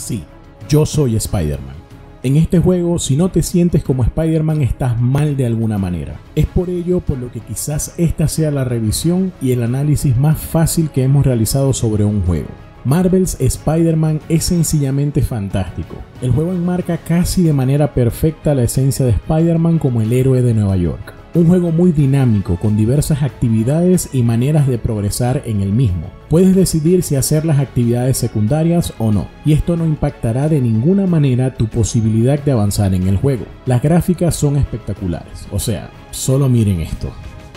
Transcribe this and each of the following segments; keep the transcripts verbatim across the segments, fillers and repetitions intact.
Sí, yo soy Spider-Man. En este juego, si no te sientes como Spider-Man, estás mal de alguna manera. Es por ello por lo que quizás esta sea la revisión y el análisis más fácil que hemos realizado sobre un juego. Marvel's Spider-Man es sencillamente fantástico. El juego enmarca casi de manera perfecta la esencia de Spider-Man como el héroe de Nueva York. Un juego muy dinámico, con diversas actividades y maneras de progresar en el mismo. Puedes decidir si hacer las actividades secundarias o no, y esto no impactará de ninguna manera tu posibilidad de avanzar en el juego. Las gráficas son espectaculares, o sea, solo miren esto.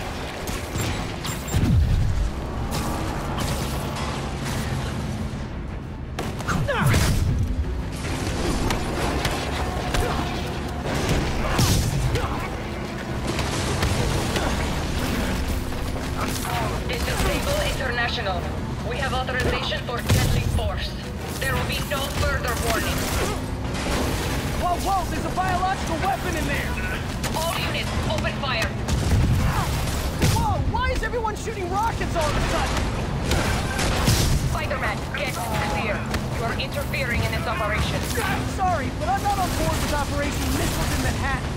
We have authorization for deadly force. There will be no further warning. Whoa, whoa, there's a biological weapon in there! All units, open fire. Whoa, why is everyone shooting rockets all of a sudden? Spider-Man, get clear. You are interfering in this operation. Sorry, but I'm not on board with Operation Missiles in Manhattan.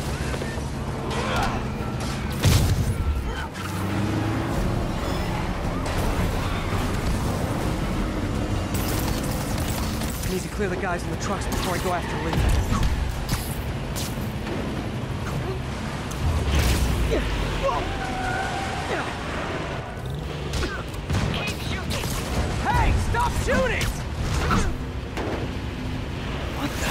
I need to clear the guys in the trucks before I go after Lee. Keep shooting. Hey, stop shooting! What the?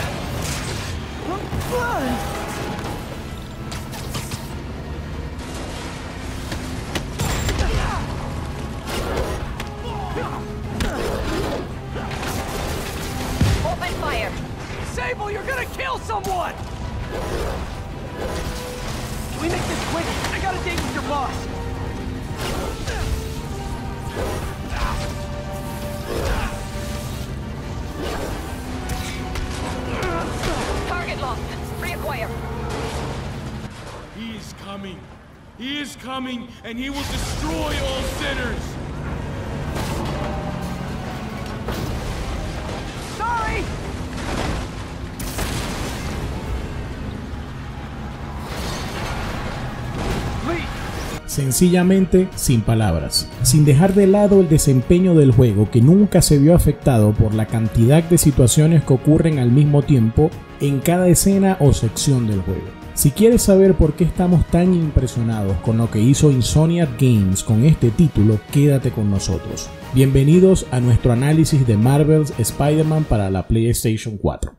Open fire. Sable, you're gonna kill someone! Can we make this quick? I got a date with your boss. Target lost. Reacquire. He is coming. He is coming, and he will destroy all sinners. Sorry! Sencillamente sin palabras, sin dejar de lado el desempeño del juego, que nunca se vio afectado por la cantidad de situaciones que ocurren al mismo tiempo en cada escena o sección del juego. Si quieres saber por qué estamos tan impresionados con lo que hizo Insomniac Games con este título, quédate con nosotros. Bienvenidos a nuestro análisis de Marvel's Spider-Man para la PlayStation cuatro.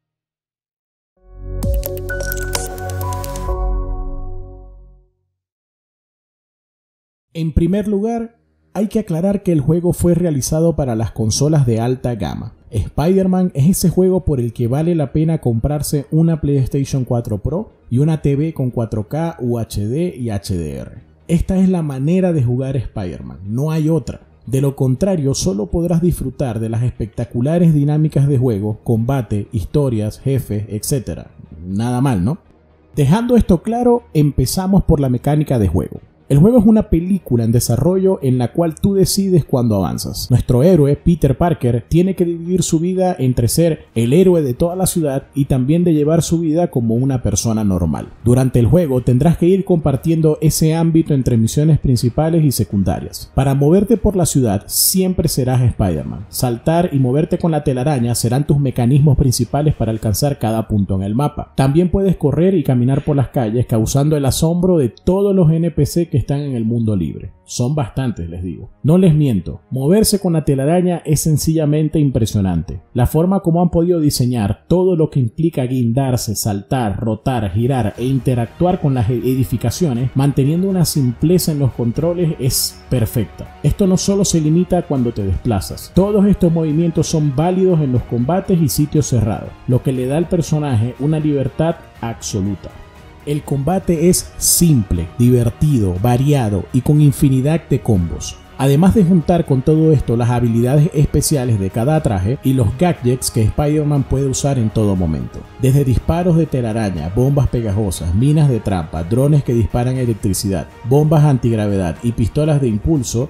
En primer lugar, hay que aclarar que el juego fue realizado para las consolas de alta gama. Spider-Man es ese juego por el que vale la pena comprarse una PlayStation cuatro Pro y una T V con cuatro K, U H D y H D R. Esta es la manera de jugar Spider-Man, no hay otra. De lo contrario, solo podrás disfrutar de las espectaculares dinámicas de juego, combate, historias, jefes, etcétera. Nada mal, ¿no? Dejando esto claro, empezamos por la mecánica de juego. El juego es una película en desarrollo en la cual tú decides cuando avanzas. Nuestro héroe, Peter Parker, tiene que dividir su vida entre ser el héroe de toda la ciudad y también de llevar su vida como una persona normal. Durante el juego tendrás que ir compartiendo ese ámbito entre misiones principales y secundarias. Para moverte por la ciudad siempre serás Spider-Man. Saltar y moverte con la telaraña serán tus mecanismos principales para alcanzar cada punto en el mapa. También puedes correr y caminar por las calles causando el asombro de todos los N P C que están en el mundo libre. Son bastantes, les digo. No les miento, moverse con la telaraña es sencillamente impresionante. La forma como han podido diseñar todo lo que implica guindarse, saltar, rotar, girar e interactuar con las edificaciones, manteniendo una simpleza en los controles, es perfecta. Esto no solo se limita a cuando te desplazas. Todos estos movimientos son válidos en los combates y sitios cerrados, lo que le da al personaje una libertad absoluta. El combate es simple, divertido, variado y con infinidad de combos. Además de juntar con todo esto las habilidades especiales de cada traje y los gadgets que Spider-Man puede usar en todo momento. Desde disparos de telaraña, bombas pegajosas, minas de trampa, drones que disparan electricidad, bombas antigravedad y pistolas de impulso,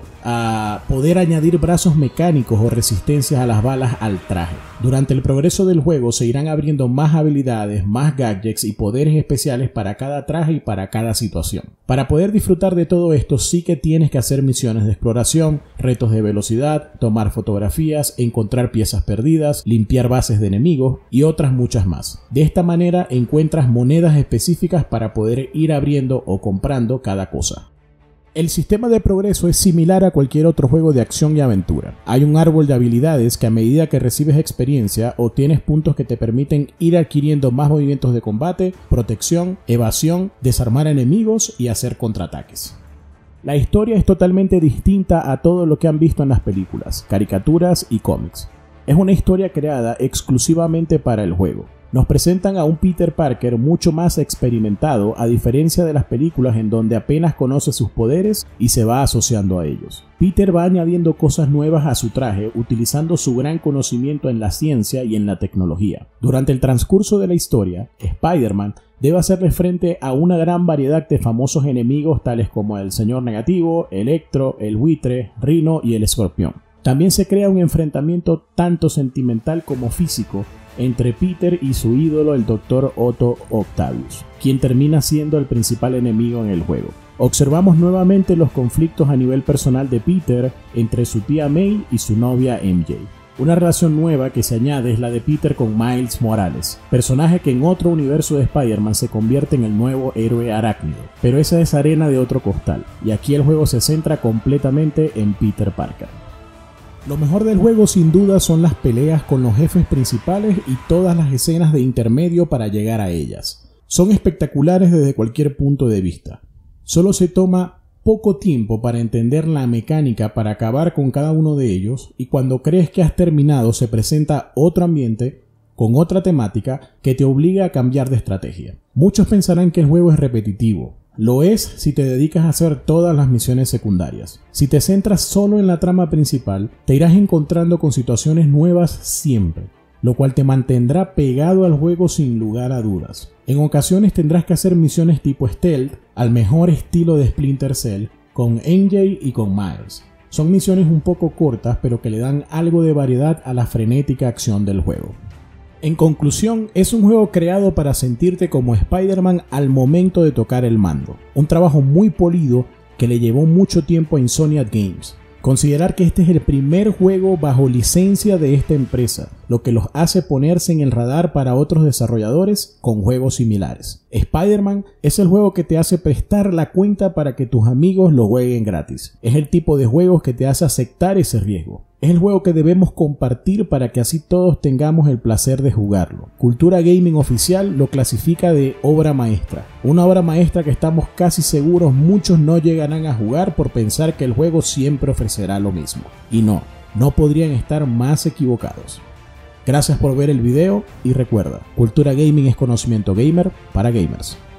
a poder añadir brazos mecánicos o resistencias a las balas al traje. Durante el progreso del juego se irán abriendo más habilidades, más gadgets y poderes especiales para cada traje y para cada situación. Para poder disfrutar de todo esto sí que tienes que hacer misiones de exploración, retos de velocidad, tomar fotografías, encontrar piezas perdidas, limpiar bases de enemigos y otras muchas más. De esta manera encuentras monedas específicas para poder ir abriendo o comprando cada cosa. El sistema de progreso es similar a cualquier otro juego de acción y aventura. Hay un árbol de habilidades que a medida que recibes experiencia obtienes puntos que te permiten ir adquiriendo más movimientos de combate, protección, evasión, desarmar enemigos y hacer contraataques. La historia es totalmente distinta a todo lo que han visto en las películas, caricaturas y cómics. Es una historia creada exclusivamente para el juego. Nos presentan a un Peter Parker mucho más experimentado, a diferencia de las películas en donde apenas conoce sus poderes y se va asociando a ellos. Peter va añadiendo cosas nuevas a su traje, utilizando su gran conocimiento en la ciencia y en la tecnología. Durante el transcurso de la historia, Spider-Man debe hacerle frente a una gran variedad de famosos enemigos tales como el Señor Negativo, Electro, el Buitre, Rhino y el Escorpión. También se crea un enfrentamiento tanto sentimental como físico entre Peter y su ídolo, el doctor Otto Octavius, quien termina siendo el principal enemigo en el juego. Observamos nuevamente los conflictos a nivel personal de Peter entre su tía May y su novia M J. Una relación nueva que se añade es la de Peter con Miles Morales, personaje que en otro universo de Spider-Man se convierte en el nuevo héroe arácnido, pero esa es arena de otro costal, y aquí el juego se centra completamente en Peter Parker. Lo mejor del juego sin duda son las peleas con los jefes principales y todas las escenas de intermedio para llegar a ellas. Son espectaculares desde cualquier punto de vista. Solo se toma poco tiempo para entender la mecánica para acabar con cada uno de ellos, y cuando crees que has terminado se presenta otro ambiente con otra temática que te obliga a cambiar de estrategia. Muchos pensarán que el juego es repetitivo. Lo es si te dedicas a hacer todas las misiones secundarias. Si te centras solo en la trama principal, te irás encontrando con situaciones nuevas siempre, lo cual te mantendrá pegado al juego sin lugar a dudas. En ocasiones tendrás que hacer misiones tipo stealth, al mejor estilo de Splinter Cell, con M J y con Miles. Son misiones un poco cortas, pero que le dan algo de variedad a la frenética acción del juego. En conclusión, es un juego creado para sentirte como Spider-Man al momento de tocar el mando. Un trabajo muy polido que le llevó mucho tiempo a Insomniac Games. Considerar que este es el primer juego bajo licencia de esta empresa, lo que los hace ponerse en el radar para otros desarrolladores con juegos similares. Spider-Man es el juego que te hace prestar la cuenta para que tus amigos lo jueguen gratis. Es el tipo de juegos que te hace aceptar ese riesgo. Es el juego que debemos compartir para que así todos tengamos el placer de jugarlo. Cultura Gaming Oficial lo clasifica de obra maestra. Una obra maestra que estamos casi seguros muchos no llegarán a jugar por pensar que el juego siempre ofrecerá lo mismo. Y no, no podrían estar más equivocados. Gracias por ver el video y recuerda, Cultura Gaming es conocimiento gamer para gamers.